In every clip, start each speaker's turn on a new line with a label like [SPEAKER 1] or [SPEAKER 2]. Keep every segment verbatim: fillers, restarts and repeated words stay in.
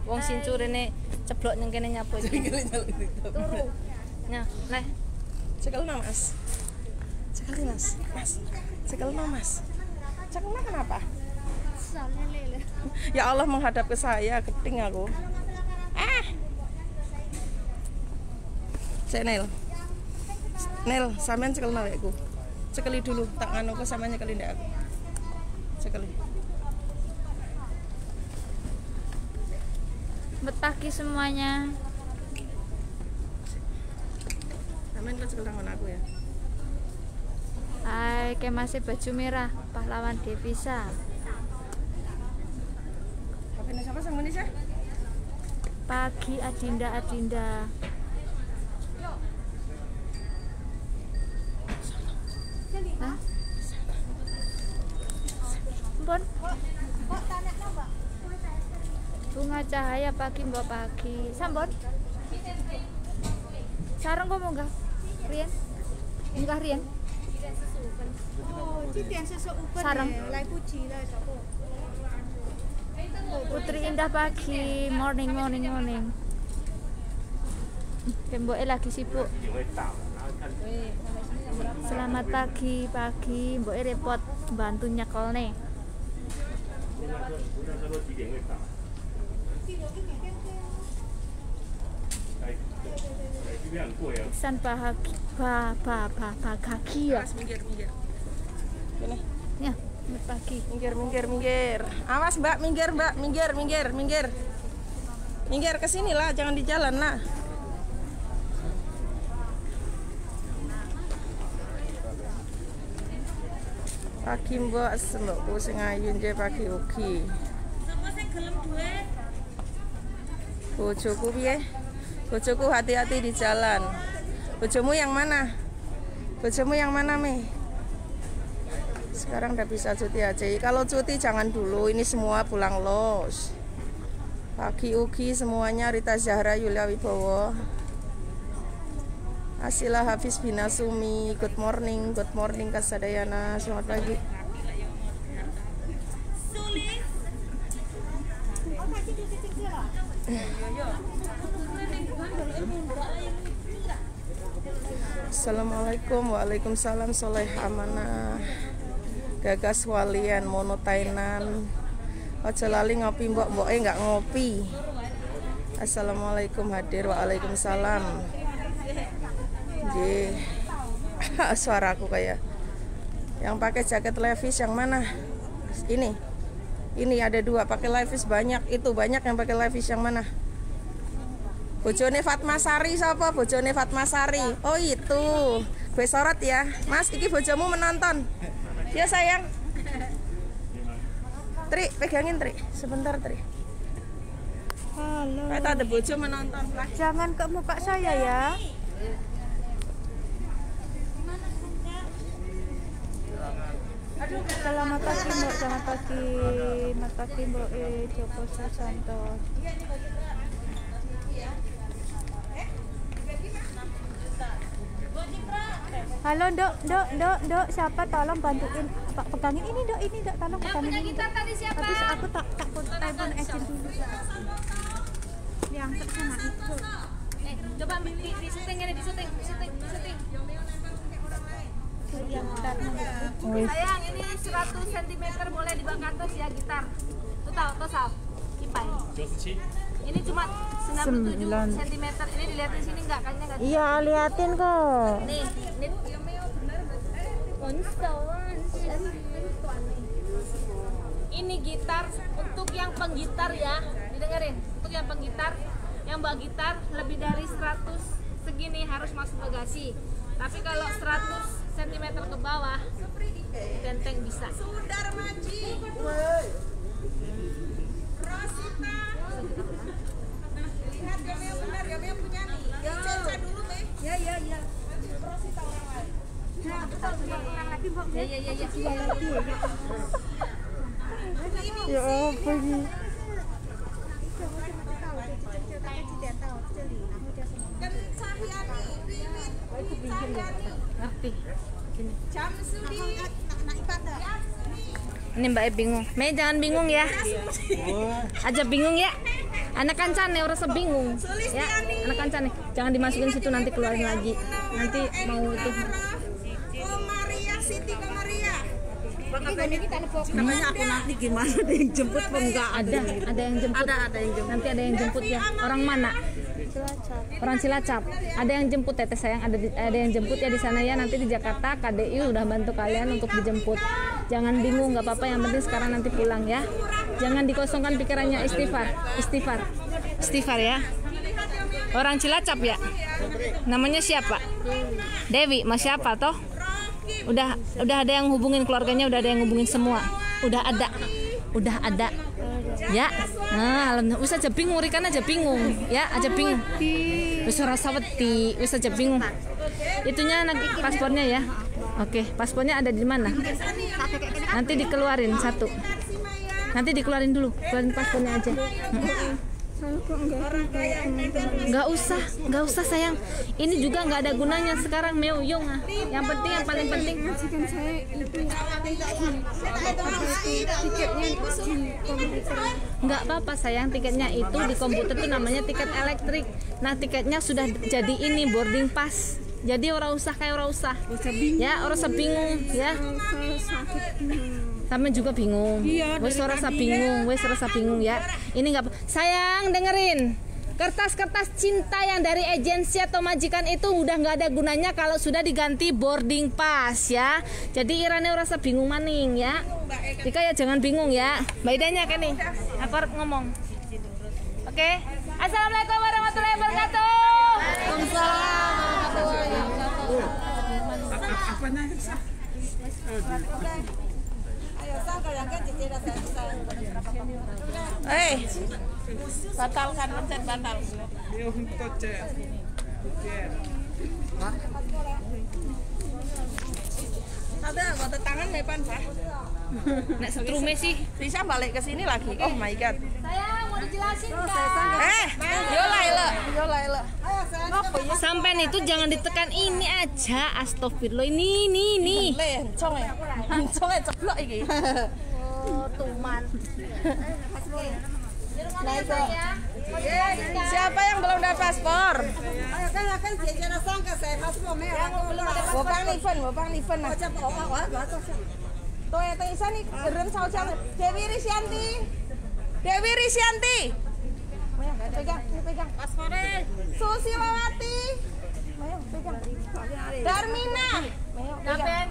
[SPEAKER 1] Wong sincurine ceblok ning kene nyapu iki. Turu. Nah, nah.
[SPEAKER 2] Cekelna Mas. Cekelna Mas. Mas. Cekelna Mas. Cekelna kenapa? Ya Allah menghadap ke saya, keting aku. Ah. Cek Nel. Nel, sampean cekelna wekku. Cekeli dulu, tak nganu kok sampean nyekeli ndak aku. Cekeli.
[SPEAKER 1] Selamat pagi semuanya.
[SPEAKER 2] Sampean kok cekel tangan aku ya.
[SPEAKER 1] Hai, kemasih baju merah, pahlawan devisa.
[SPEAKER 2] Apa ini siapa sang Indonesia?
[SPEAKER 1] Pagi Adinda Adinda. Hah? Ampun. Bunga cahaya pagi mbak pagi. Sampun. Sareng kok munggah. Rian. Munggah Rian. Sareng. Putri Indah pagi, morning morning morning. Mbok lagi sibuk. Selamat pagi pagi, mbok repot bantu nyekelne. San bahagia, bah, bah, bah, bahagia.
[SPEAKER 2] Minggir, minggir. Ini.
[SPEAKER 1] Ya, selamat pagi.
[SPEAKER 2] Minggir, minggir, minggir. Awas Mbak, minggir Mbak, minggir, minggir, minggir. Minggir ke sini lah, jangan di jalan lah. Pagi Mbak, mbokku sing ayu nje pagi ugi.
[SPEAKER 3] Sapa sing gelem duwe?
[SPEAKER 2] Bojoku piye? Bojoku hati-hati di jalan. Bojomu yang mana? Bojomu yang mana, Mi? Sekarang udah bisa cuti aja. Kalau cuti jangan dulu, ini semua pulang los. Pagi ugi semuanya, Rita Zahra, Yulia Wibowo, Asila Hafiz Binasumi, good morning, good morning Kasadayana, selamat pagi. Assalamualaikum, waalaikumsalam, soleh amanah, gagas walian, monotainan, ojo lali ngopi mbok mbok eh nggak ngopi. Assalamualaikum hadir, waalaikumsalam. J, suaraku kayak yang pakai jaket Levi's yang mana? Ini, ini ada dua pakai Levi's banyak, itu banyak yang pakai Levi's yang mana? Bojone Fatmasari siapa? Bojone Fatmasari. Oh itu. Gue sorot ya. Mas, iki bojomu menonton. Ya sayang. Tri, pegangin Tri. Sebentar Tri.
[SPEAKER 1] Halo.
[SPEAKER 2] Kayak ada bojo menonton.
[SPEAKER 1] Jangan ke muka saya ya. Selamat pagi Mbak, selamat pagi. Selamat pagi Mbak E Joko Susanto. Halo Dok, Dok, Dok, Dok, siapa tolong bantuin Pak pegangin ini Dok, ini Dok, tolong pegangin. Yang punya gitar tadi siapa? Habis aku tak takut telepon agent dulu. Yang sama itu.
[SPEAKER 3] Eh, coba di, di syuting ini, di syuting, di syuting, di syuting.
[SPEAKER 1] Yang gitarnya.
[SPEAKER 3] Sayang, ini seratus sentimeter boleh di bawah kantos ya gitar. Tuh tahu, tuh Sal. Kipai. Ini cuma sembilan puluh tujuh sentimeter. Ini dilihatin sini enggak? Kayaknya enggak.
[SPEAKER 1] Iya, liatin kok.
[SPEAKER 3] Nih, ini ini gitar untuk yang penggitar ya, didengerin. Untuk yang penggitar, yang bawa gitar lebih dari seratus segini harus masuk bagasi. Tapi kalau seratus sentimeter ke bawah, genteng bisa.
[SPEAKER 2] Sudar Maji. Rosita. Lihat Gameo benar, Gameo punya nih. Ya, Caca dulu, Meh. Ya, ya, ya. Rosita orang lain.
[SPEAKER 3] Nah, betul, orang lagi, Mbak. Ya, ya, ya, ya.
[SPEAKER 1] Ya apa ini?
[SPEAKER 2] Dan Sahyani, Wiwit, Sahyani.
[SPEAKER 1] Ngerti. Gini.
[SPEAKER 2] Jamsudi.
[SPEAKER 1] Ini Mbak E bingung. Mei jangan bingung ya. Aja bingung ya.
[SPEAKER 3] Anak kancane orang sebingung. Ya, anak kancane. Jangan dimasukin situ nanti keluarin lagi. Nanti mau itu.
[SPEAKER 2] Maria Siti Maria.
[SPEAKER 4] Namanya aku nanti gimana, ada yang jemput apa enggak?
[SPEAKER 3] Ada, ada yang jemput.
[SPEAKER 4] Ada, ada yang jemput.
[SPEAKER 3] Nanti ada yang jemput ya. Orang mana? Orang Cilacap. Ada yang jemput teteh sayang, ada di, ada yang jemput ya di sana ya. Nanti di Jakarta K D I udah bantu kalian untuk dijemput. Jangan bingung, nggak apa-apa, yang penting sekarang nanti pulang ya. Jangan dikosongkan pikirannya, istighfar, istighfar. Istighfar ya. Orang Cilacap ya. Namanya siapa? Dewi, mas siapa toh? Udah udah ada yang hubungin keluarganya, udah ada yang hubungin semua. Udah ada. Udah ada. Ya. Nah, alhamdulillah. Wis aja bingung, Rikan aja bingung. Ya, aja bingung. Wis ora saweti, wis aja bingung. Itunya nanti paspornya ya. Oke, paspornya ada di mana? Nanti dikeluarin satu. Nanti dikeluarin dulu, keluarin paspornya aja. Nggak usah, nggak usah sayang. Ini juga nggak ada gunanya sekarang meuyung. Yang penting, yang paling penting. Nggak apa-apa sayang, tiketnya itu di komputer itu namanya tiket elektrik. Nah tiketnya sudah jadi ini boarding pass. Jadi orang usah kayak orang usah. Ya orang usah bingung ya. Sama juga bingung. Wes rasa bingung, wes rasa bingung ya. Ini nggak sayang dengerin. Kertas-kertas cinta yang dari agensi atau majikan itu udah nggak ada gunanya kalau sudah diganti boarding pass ya. Jadi Irane rasa bingung maning ya. Jika ya jangan bingung ya. Mbak Idanya kan nih. Aku harus ngomong. Oke. Assalamualaikum warahmatullahi wabarakatuh.
[SPEAKER 2] Eh, batalkan pencet batal. Ada anggota tangan depan, Pak.
[SPEAKER 3] Nek setrume sih.
[SPEAKER 2] Bisa balik ke sini lagi. Oh my god.
[SPEAKER 3] Sayang mau dijelasin kan?
[SPEAKER 2] Eh, yo Laila, yo Laila.
[SPEAKER 3] Sampai itu jangan ditekan ini aja. Astagfirullah. Ini ini ini.
[SPEAKER 2] Le, encong ya. Encong ya ceplok iki.
[SPEAKER 3] Oh, tuman.
[SPEAKER 2] Nah, itu. Siapa yang belum dapat paspor? Bopang Niven, Bopang Niven nah. Tuh ya Tisa nih, keren saucang. Dewi Risyanti. Dewi Risyanti. Pegang, ini pegang. Paspornya. Susilawati. Ayo, pegang. Darmina. Ayo, pegang.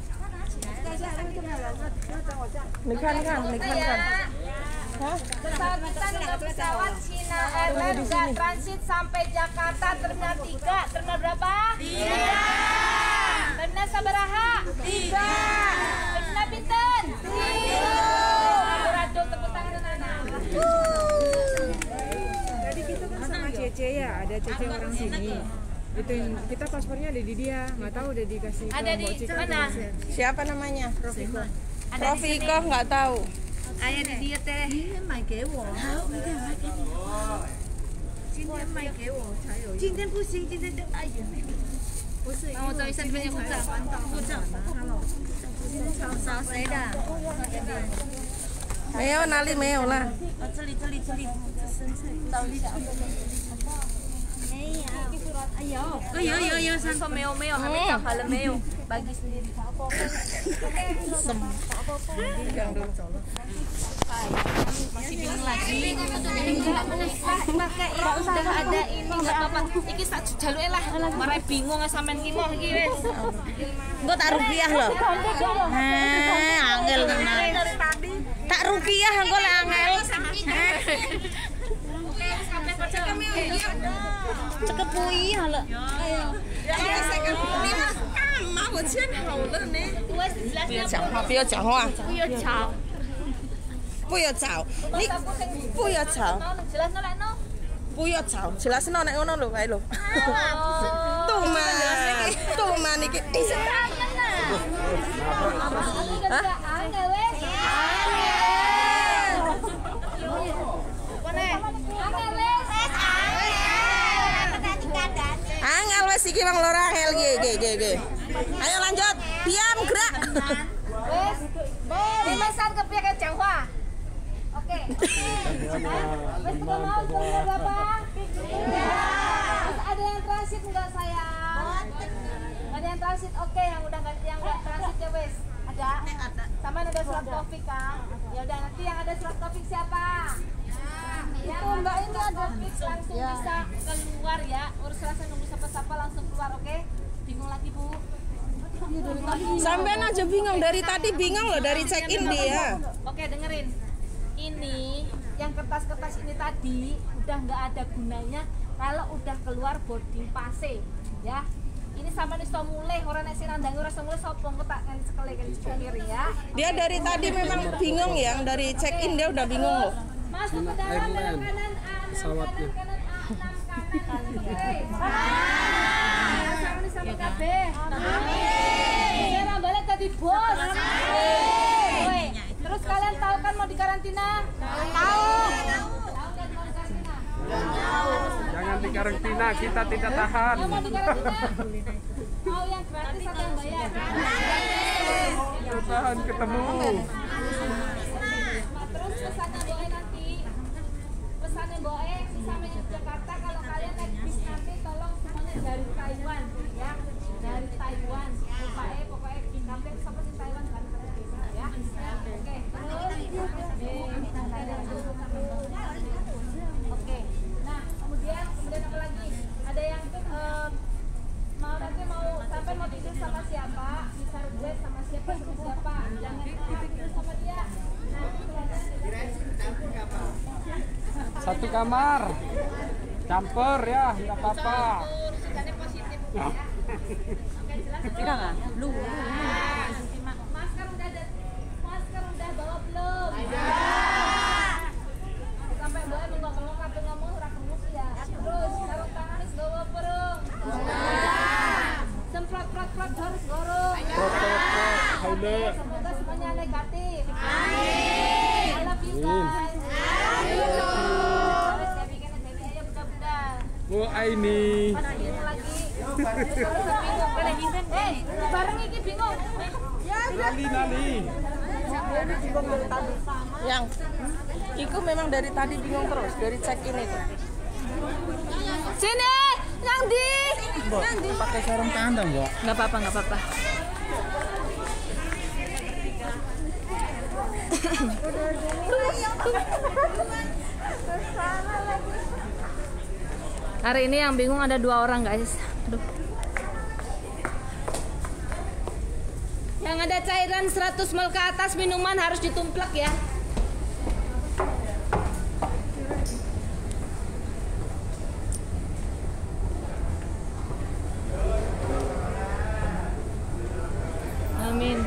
[SPEAKER 2] Nikan kan, nikan kan. Hah?
[SPEAKER 3] Pesawat kita dengan pesawat Cina Airlines transit sampai Jakarta terminal tiga. Terminal berapa? tiga. Terminal sabaraha? tiga. Terminal pinten? tiga. Rado tepuk tangan anak-anak.
[SPEAKER 4] Tadi kita kan sama Cece ya, ada Cece orang sini. Itu yang kita paspornya ada di dia, nggak tahu udah dikasih.
[SPEAKER 3] Ada di mana?
[SPEAKER 2] Siapa namanya?
[SPEAKER 4] Profiko.
[SPEAKER 2] Profiko nggak tahu.
[SPEAKER 3] Ayah di dia teh. Mau tahu isan punya kucak? Kucak.
[SPEAKER 2] Meo nali meo lah.
[SPEAKER 3] Oh iya iya iya sampai meo meo, kami tak kalau meo bagi sendiri.
[SPEAKER 2] Sem. Yang dulu.
[SPEAKER 3] Masih bingung lagi. Pakai ya udah ada ini nggak apa-apa. Iki sak jaluke lah. Marai bingung sampean ki mau iki wis.
[SPEAKER 2] Engko tak rupiah loh. Heh, angel tenan. Tak rupiah engko lek angel. Cekepui halo. Ayo.不要讲话，不要讲话，
[SPEAKER 3] 不要吵，
[SPEAKER 2] 不要吵，你不要吵，
[SPEAKER 3] jelas no lek no.
[SPEAKER 2] 不要吵，jelasno nek ngono lho kae lho. Tuman, tuman iki. Hah?
[SPEAKER 3] Angel wes.
[SPEAKER 2] Angel wes iki Bang Lora angel ge ge ge ge. Ayo lanjut, diam gerak.
[SPEAKER 3] Wes, 你们三个别给讲话 ，OK？ Oke. Wes buka mau tunggu berapa? Terus ada yang transit enggak sayang? Ada yang transit, oke. Yang udah nggak yang nggak transit ya wes. Ada? Sama ada surat Taufik kan? Ya udah nanti yang ada surat Taufik siapa? Ya mbak ini ada langsung bisa keluar ya. Urus rasa nunggu siapa-siapa langsung keluar, oke? Bingung lagi bu?
[SPEAKER 2] Sampean aja bingung dari tadi bingung loh dari check in dia.
[SPEAKER 3] Oke dengerin, ini yang kertas-kertas ini tadi udah nggak ada gunanya kalau udah keluar boarding pass ya. Ini sama nih mulai orang nasi nandang orang mulai sopong ketak kan sekali kan sekali ya.
[SPEAKER 2] Dia dari tadi memang bingung ya, dari check in dia udah bingung loh.
[SPEAKER 3] Masuk ke dalam kanan kanan A enam kanan kanan A enam kanan. Sama nih sama K B. Amin. Balik tadi bos. Amin. Terus kalian tahu kan mau dikarantina? Tahu.
[SPEAKER 5] Jangan dikarantina, kita tidak tahan.
[SPEAKER 3] Yang mau dikarantina? Mau yang gratis atau yang bayar?
[SPEAKER 5] Kita tahan ketemu.
[SPEAKER 3] Terus pesannya Boe nanti, pesannya Boe sama yang Jakarta kalau kalian naik bis nanti tolong semuanya dari Taiwan ya, dari Taiwan. Pokoknya pokoknya sampai sampai di Taiwan kan ya. Oke, terus oke. Nah kemudian kemudian apa lagi? Ada yang um, mau nanti mau sampai mau tidur sama siapa? Bisa request sama siapa sama siapa? Jangan tidur sama dia.
[SPEAKER 5] Satu kamar, camper ya, nggak apa-apa.
[SPEAKER 3] Urusannya positif ya. Oke jelas.
[SPEAKER 4] Tidak nggak? Lu.
[SPEAKER 3] Masker udah ada, masker udah bawa belum? Sampai bawa menggok-menggok tapi ngomong ora kemus ya. Terus sarung tangan wis gawa perung. Semprot-prot-prot harus gorong. Semoga semuanya negatif. Amin. I love you guys. Amin. Terus ya bikin jadi aja budak-budak.
[SPEAKER 5] Oh ini.
[SPEAKER 3] Pas ini lagi. Eh, bareng iki bingung.
[SPEAKER 5] Nali nali.
[SPEAKER 2] Yang Iku memang dari tadi bingung terus dari check in itu.
[SPEAKER 3] Sini, yang di.
[SPEAKER 5] Mbak, pakai sarung tangan dong, Mbak.
[SPEAKER 3] Enggak apa-apa, enggak apa-apa. Hari ini yang bingung ada dua orang, guys. Aduh. Yang ada cairan seratus ml ke atas minuman harus ditumplek ya. Amin.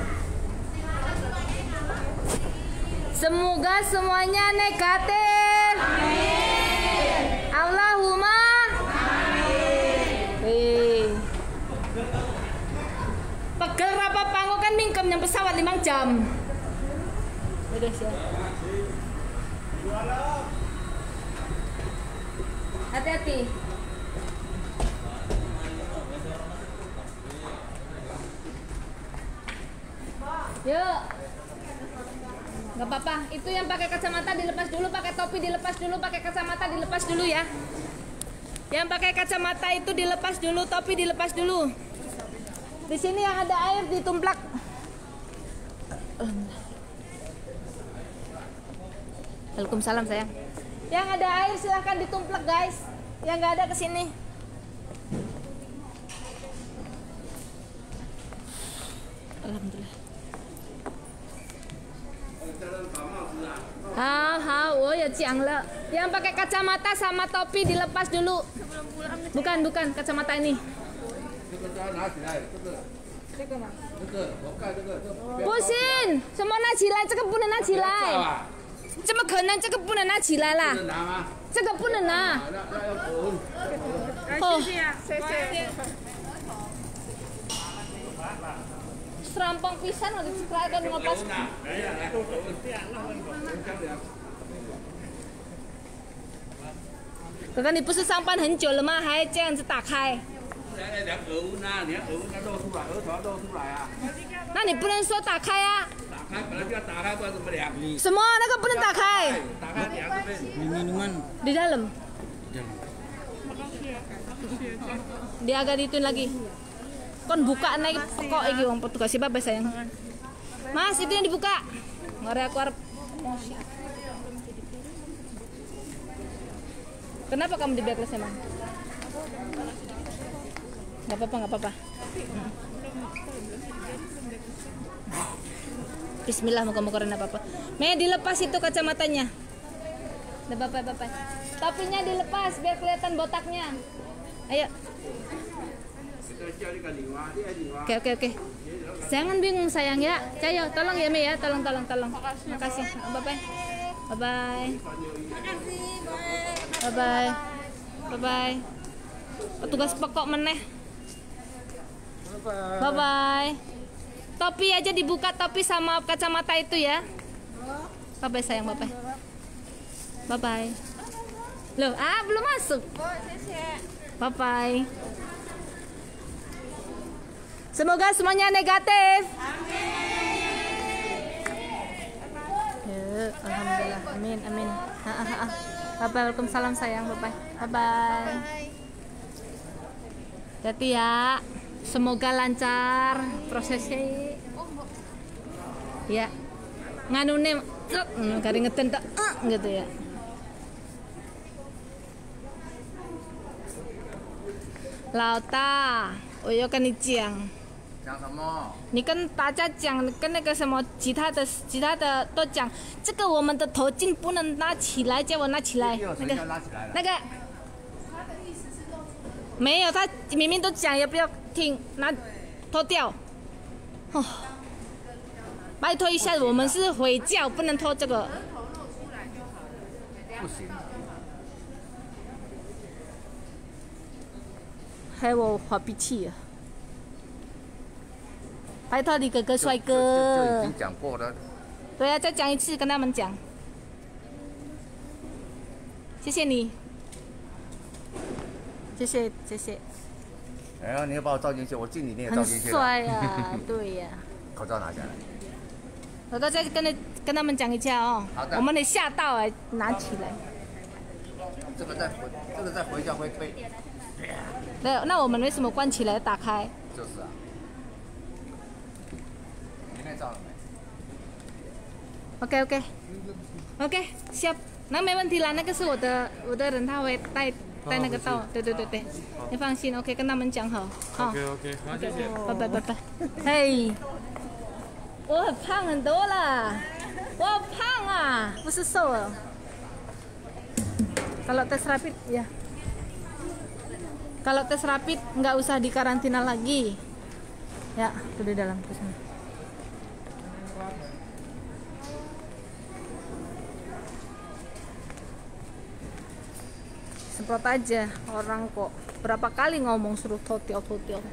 [SPEAKER 3] Semoga semuanya negatif. Amin. Allahumma. Amin. Eh. Pegel rapa pango kan mingkem yang pesawat lima jam. Udah siap. Hati-hati. Yuk. Gak apa-apa. Itu yang pakai kacamata dilepas dulu, pakai topi dilepas dulu, pakai kacamata dilepas dulu ya. Yang pakai kacamata itu dilepas dulu, topi dilepas dulu. Di sini yang ada air ditumplak. Waalaikumsalam sayang. Yang ada air silahkan ditumplak guys. Yang nggak ada ke sini. Alhamdulillah. Ah, ha, oh ya ciang le. Yang pakai kacamata sama topi dilepas dulu. Bukan, bukan kacamata ini. Pusin, semua拿起来，这个不能拿起来，怎么可能？这个不能拿起来啦，这个不能拿。哦，谢谢。Serampang pisan udah dicekrakan ngopas. 哥哥，你不是上班很久了吗？还这样子打开？那你不能说打开啊！
[SPEAKER 5] 开，本来就要打开，不然怎么量？
[SPEAKER 3] 什么？那个不能打开，
[SPEAKER 5] 打开量对不对？
[SPEAKER 6] minuman
[SPEAKER 3] di dalam. Dia agak dituin lagi. Kon buka naik kok iki wong petugas siapa sayang. Mas, itu yang dibuka. Ngare aku arep. Kenapa kamu di backlist emang? Gak apa-apa, gak apa-apa. Bismillah, moga-moga rena apa-apa. Mei, dilepas itu kacamatanya. Udah bapak-bapak. Topinya dilepas biar kelihatan botaknya. Ayo. Oke, oke, oke. Jangan bingung sayang ya. Cayo, tolong ya Mei ya, tolong, tolong, tolong. Makasih. Bye-bye. Bye-bye. Bye-bye. Bye-bye. Petugas pokok meneh. Bye-bye. Topi aja dibuka, topi sama kacamata itu ya. Bye-bye sayang, bye-bye. Bye-bye. Loh, ah belum masuk. Bye-bye. Semoga semuanya negatif. Ya, alhamdulillah. Amin, amin. Ha, ha, ha. Bye-bye, waalaikumsalam sayang, bye-bye. Bye-bye. Hati ya. Semoga lancar prosesnya. Ya. Nganune keringetan tak gitu ya. Lauta, oyo kan iciang.
[SPEAKER 6] 讲什么？
[SPEAKER 3] 你跟大家讲，跟那个什么其他的其他的都讲，这个我们的头巾不能拉起来，叫我拿起来。那个那个没有，他明明都讲也不要听，拿脱掉。哦，拜托一下，我们是回教，不能脱这个。
[SPEAKER 6] 不行。
[SPEAKER 3] 害我发脾气啊！拜托你哥哥帅
[SPEAKER 6] 就
[SPEAKER 3] 哥
[SPEAKER 6] 已。经讲过了。
[SPEAKER 3] 对啊，再讲一次，跟他们讲。谢谢你，谢谢谢谢，
[SPEAKER 6] 哎呀，你要把我照进去，我进你你也照
[SPEAKER 3] 很
[SPEAKER 6] 进去了。
[SPEAKER 3] 帅啊！对呀、
[SPEAKER 6] 口罩拿下来。
[SPEAKER 3] 我都再跟他跟他们讲一下哦
[SPEAKER 6] 好。的
[SPEAKER 3] 我们得吓到哎，拿起来。
[SPEAKER 6] 这个在回，这个在回教会被。
[SPEAKER 3] 那那我们为什么关起来打开？
[SPEAKER 6] 就是啊。你那照了没？
[SPEAKER 3] OK OK OK， siap， 那没问题啦，那个是我的我的人，他会带带那个到，对对对对，你放心 ，OK， 跟他们讲好，好
[SPEAKER 5] OK OK， 好，谢谢。
[SPEAKER 3] 拜拜拜拜，嘿，我很胖很多了，我好胖啊，不是瘦了。Kalau tes rapid ya, kalau tes rapid nggak usah dikarantina lagi, ya, itu di dalam ke sana. Semprot aja, orang kok berapa kali ngomong suruh totiol totiol.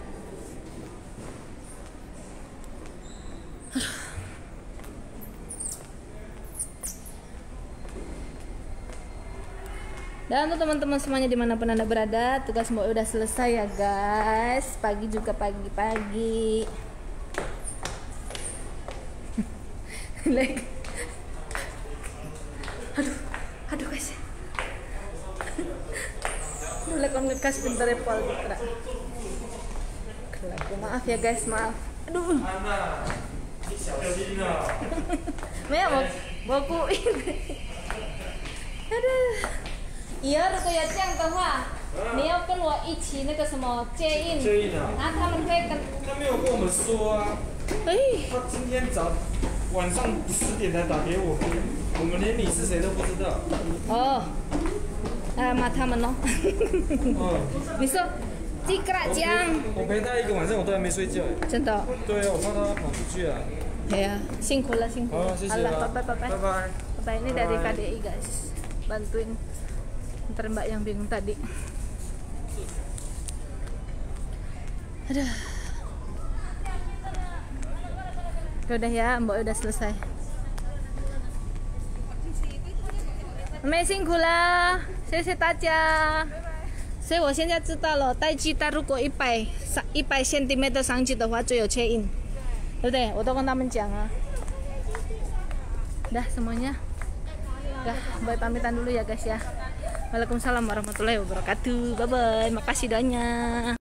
[SPEAKER 3] Dan untuk teman-teman semuanya dimanapun anda berada, tugas Mbok udah selesai ya guys. Pagi juga pagi-pagi. Like, aduh, aduh guys. Boleh kamu ngekas bentar ya Paul Putra. Kelak, maaf ya guys, maaf. Aduh. Maya mau bawain. Aduh. 以后如果有这样的话，你要跟我一起那个什么接应，
[SPEAKER 7] 接应啊，
[SPEAKER 3] 然后他们会跟，
[SPEAKER 7] 他没有跟我们说啊，
[SPEAKER 3] 哎，
[SPEAKER 7] 他今天早晚上十点才打给我，我们连你是谁都不知道。
[SPEAKER 3] 哦，啊骂他们咯。
[SPEAKER 7] 哦，
[SPEAKER 3] 你说，鸡格
[SPEAKER 7] 我
[SPEAKER 3] 酱，
[SPEAKER 7] 陪我陪他一个晚上，我都还没睡觉。
[SPEAKER 3] 真的、哦。
[SPEAKER 7] 对啊，我怕他跑出去啊。
[SPEAKER 3] 对啊，辛苦了辛苦了。
[SPEAKER 7] 好，谢谢
[SPEAKER 3] 好了，
[SPEAKER 7] 啊，
[SPEAKER 3] 拜拜拜拜。
[SPEAKER 7] 拜拜。
[SPEAKER 3] Bye bye. Ini dari K D I guys, bantuin ntar mbak yang bingung tadi. Aduh. Udah ya, mbak udah selesai. 没辛苦了，谢谢大家。所以我现在知道了，带鸡蛋如果一百一百 cm 上去的话，就有缺印，对不对？我都跟他们讲啊。 dah semuanya. Dah, bye pamitan dulu ya guys ya. Waalaikumsalam warahmatullahi wabarakatuh. Bye bye. Makasih doanya.